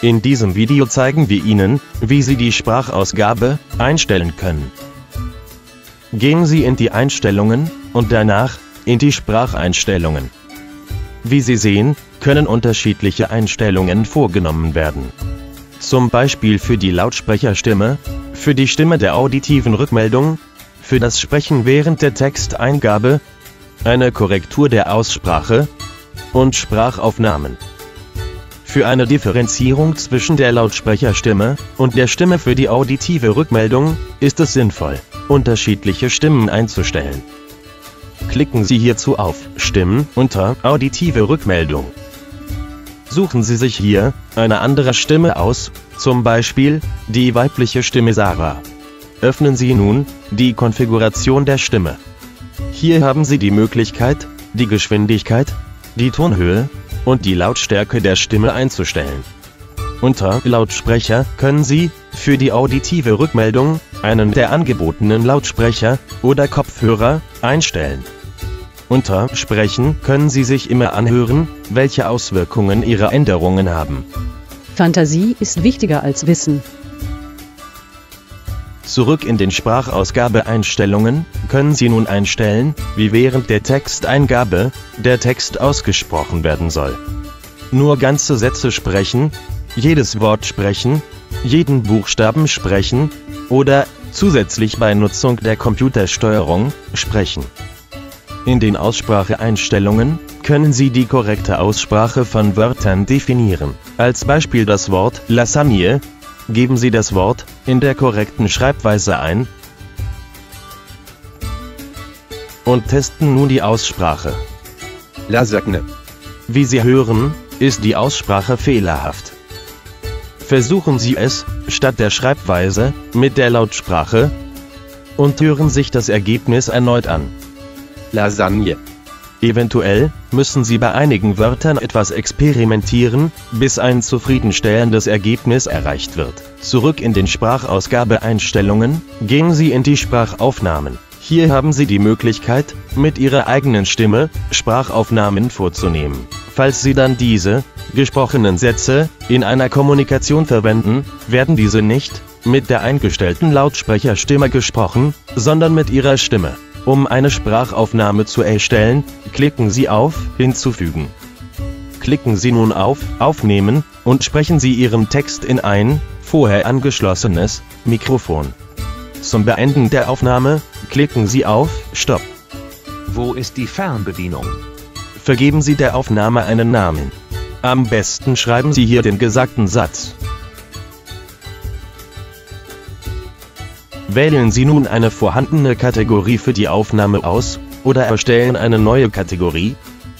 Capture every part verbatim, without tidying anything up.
In diesem Video zeigen wir Ihnen, wie Sie die Sprachausgabe einstellen können. Gehen Sie in die Einstellungen und danach in die Spracheinstellungen. Wie Sie sehen, können unterschiedliche Einstellungen vorgenommen werden. Zum Beispiel für die Lautsprecherstimme, für die Stimme der auditiven Rückmeldung, für das Sprechen während der Texteingabe, eine Korrektur der Aussprache und Sprachaufnahmen. Für eine Differenzierung zwischen der Lautsprecherstimme und der Stimme für die auditive Rückmeldung ist es sinnvoll, unterschiedliche Stimmen einzustellen. Klicken Sie hierzu auf Stimmen unter Auditive Rückmeldung. Suchen Sie sich hier eine andere Stimme aus, zum Beispiel die weibliche Stimme Sarah. Öffnen Sie nun die Konfiguration der Stimme. Hier haben Sie die Möglichkeit, die Geschwindigkeit, die Tonhöhe und die Lautstärke der Stimme einzustellen. Unter Lautsprecher können Sie für die auditive Rückmeldung einen der angebotenen Lautsprecher oder Kopfhörer einstellen. Unter Sprechen können Sie sich immer anhören, welche Auswirkungen Ihre Änderungen haben. Fantasie ist wichtiger als Wissen. Zurück in den Sprachausgabeeinstellungen können Sie nun einstellen, wie während der Texteingabe der Text ausgesprochen werden soll. Nur ganze Sätze sprechen, jedes Wort sprechen, jeden Buchstaben sprechen oder zusätzlich bei Nutzung der Computersteuerung sprechen. In den Ausspracheeinstellungen können Sie die korrekte Aussprache von Wörtern definieren. Als Beispiel das Wort Lasagne. Geben Sie das Wort in der korrekten Schreibweise ein und testen nun die Aussprache. Lasagne. Wie Sie hören, ist die Aussprache fehlerhaft. Versuchen Sie es, statt der Schreibweise, mit der Lautsprache und hören sich das Ergebnis erneut an. Lasagne. Eventuell müssen Sie bei einigen Wörtern etwas experimentieren, bis ein zufriedenstellendes Ergebnis erreicht wird. Zurück in den Sprachausgabeeinstellungen, gehen Sie in die Sprachaufnahmen. Hier haben Sie die Möglichkeit, mit Ihrer eigenen Stimme Sprachaufnahmen vorzunehmen. Falls Sie dann diese gesprochenen Sätze in einer Kommunikation verwenden, werden diese nicht mit der eingestellten Lautsprecherstimme gesprochen, sondern mit Ihrer Stimme. Um eine Sprachaufnahme zu erstellen, klicken Sie auf Hinzufügen. Klicken Sie nun auf Aufnehmen und sprechen Sie Ihren Text in ein vorher angeschlossenes Mikrofon. Zum Beenden der Aufnahme klicken Sie auf Stopp. Wo ist die Fernbedienung? Vergeben Sie der Aufnahme einen Namen. Am besten schreiben Sie hier den gesagten Satz. Wählen Sie nun eine vorhandene Kategorie für die Aufnahme aus, oder erstellen eine neue Kategorie.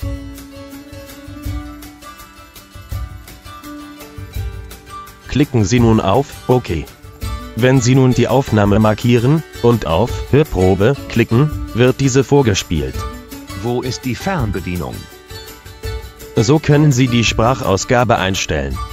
Klicken Sie nun auf OK. Wenn Sie nun die Aufnahme markieren und auf Hörprobe klicken, wird diese vorgespielt. Wo ist die Fernbedienung? So können Sie die Sprachausgabe einstellen.